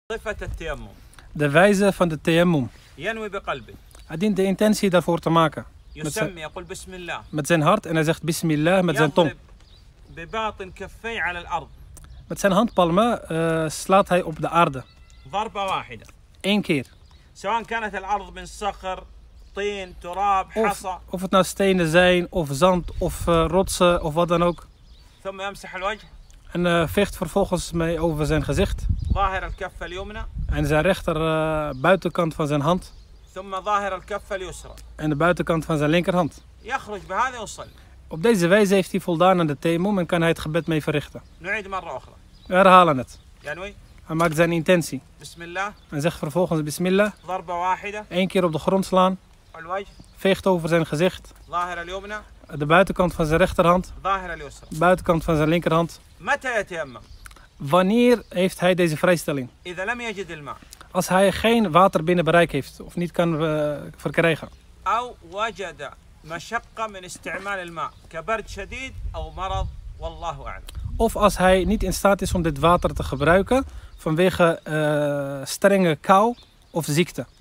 صفة التيمم. De wijze van de tayammum. ينوي بقلبه. Hij dient de intentie daarvoor te maken. يسمي يقول بسم الله. Met zijn hart en hij zegt bismillah met zijn tong. يضرب بباطن كفيه على الأرض. Met zijn handpalmen slaat hij op de aarde. ضربة واحدة. 1 keer. سواء كانت الأرض من صخر طين تراب حصى. Of het nou stenen zijn of zand of rotsen of wat dan ook. ثم يمسح الوجه. En veegt vervolgens mee over zijn gezicht. ظاهر الكفة اليمنى. En zijn rechter buitenkant van zijn hand. ثم ظاهر الكفة اليسرى. En de buitenkant van zijn linkerhand. يخرج بهذا ويصلي. Op deze wijze heeft hij voldaan aan de tayammum en kan hij het gebed mee verrichten. نعيد مرة أخرى. We herhalen het. ينوي. Hij maakt zijn intentie. بسم الله. En zegt vervolgens bismillah. ضربة واحدة. 1 keer op de grond slaan. الوجه. Veegt over zijn gezicht. ظاهر اليمنى. De buitenkant van zijn rechterhand. ظاهر اليسرى. De buitenkant van zijn linkerhand. متى يتيمم؟ Wanneer heeft hij deze vrijstelling? إذا لم يجد الماء. Als hij geen water binnen bereik heeft of niet kan verkrijgen. أو وجد مشقة من استعمال الماء كبرد شديد أو مرض والله أعلم. Of als hij niet in staat is om dit water te gebruiken vanwege strenge kou of ziekte.